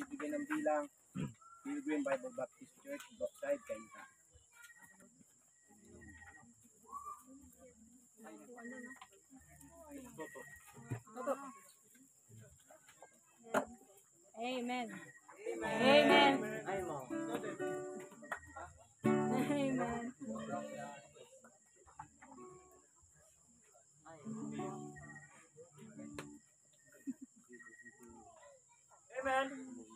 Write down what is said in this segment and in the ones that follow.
bibigyan ng bilang Pilgrim Bible Baptist Church, Brookside, Kainta. Amen. Amen. Amen. Amen.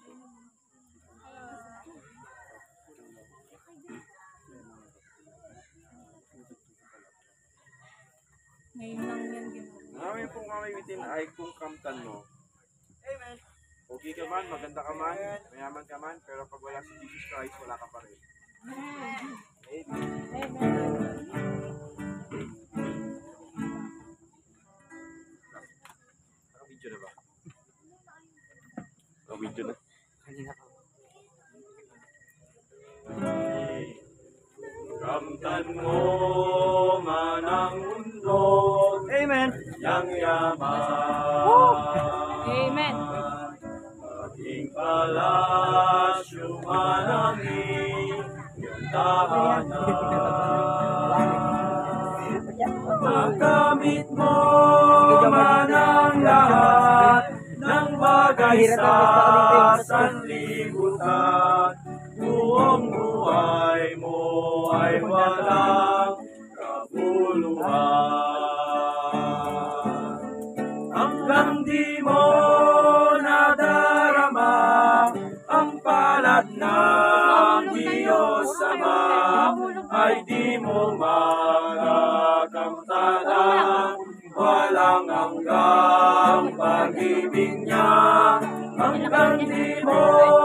Ngayon lang yan ginawa. Namin pong mamimitin ay kung kamtan mo. Amen. Okay ka man, maganda ka man, mayaman ka man, pero pag wala si Jesus Christ, wala ka pa rin. Naka-video na ba? Naka-video na. Kamtan mo man ang mundo, Amen. yang yaman. Amen. Ating palasyo manangin, yung tahanan. Magamit mo man ang lahat ng bagay sa sanlibutan. Buong buhay mo ay walang kabuluhan. Hanggang di mo nadarama ang palad ng Diyos Ama, ay di mo magakamtanan. Walang hanggang pag-ibig niya, hanggang di mo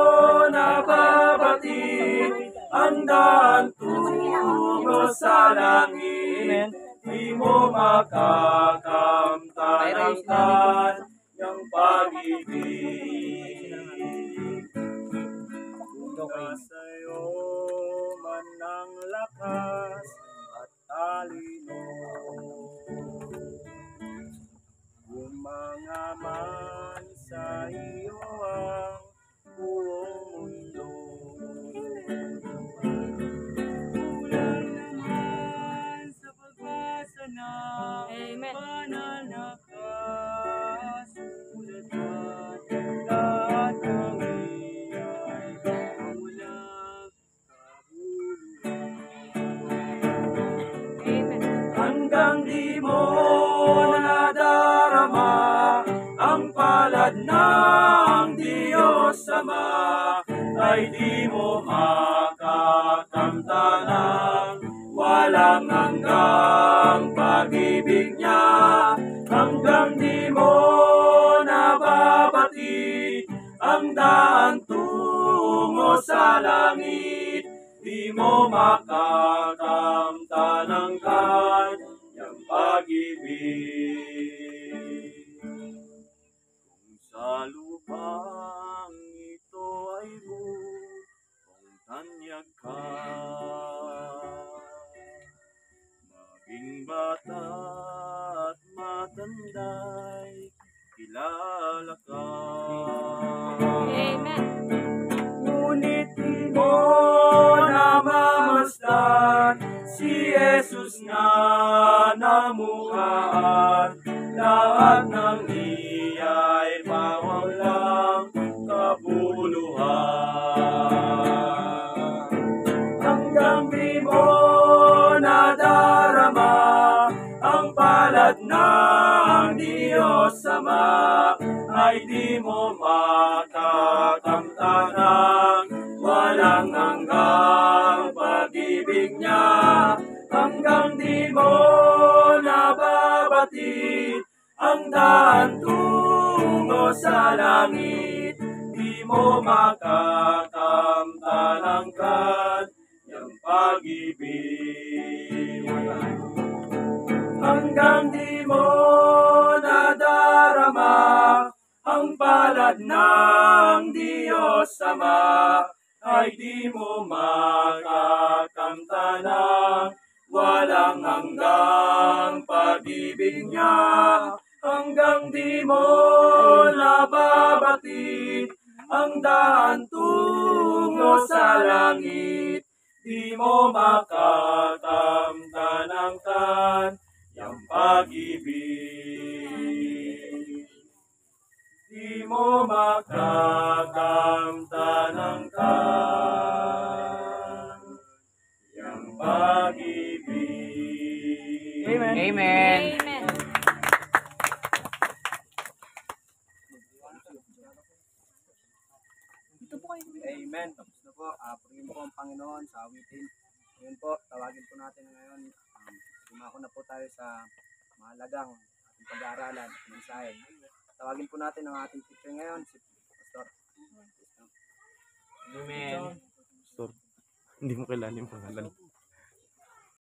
nababatid ang daan tungo sa langit. Di mo makakamtan ng pag-ibig. Kung sa'yo man ang lakas at talino, gumangaman sa iyo ang buong mundo. Kulang naman sa pagbasa ng Amen. banal na kasulatan, lahat ng iyay walang kabuluhan. Amen. Hanggang di mo nadarama ang palad ng Diyos Ama, ay di mo makakamtanan. Walang hanggang pag-ibig niya, hanggang di mo nababati ang daan tungo sa langit. Di mo makakamtan ang kanyang pag-ibig. Kung sa lupang ito ay buong tanyag ka, maging bata at matanda'y kilala ka. Amen. Ngunit di mo namamasdan si Jesus na namukaan. Lahat ng iya'y pawalang kabuluhan. Hanggang di mo nadarama ang palad ng Diyos Ama, ay di mo makakamtanan. Walang hanggang pag-ibig niya, hanggang di mo nababati ang daan tungo sa langit. Di mo makakamtan ang kanyang pag-ibig. Hanggang di mo nadarama ang palad ng Diyos Ama, ay di mo makakamtanan. Walang hanggang pag-ibig niya, hanggang di mo nababati ang daan tungo sa langit. Di mo makakamtan ang kanyang pag-ibig. Di mo makakamtan ang kanyang pag-ibig. Amen. Amen. Amen. Ito po kayo. Amen. Tapos na po. Purihin po ang Panginoon sa awitin. Ngayon po, tawagin po natin ngayon. Dumako na po tayo sa mahalagang ating pag-aaralan at mensahe. Tawagin po natin ang ating teacher ngayon, si Pastor. Amen. Pastor, hindi mo kailangan yung pangalan.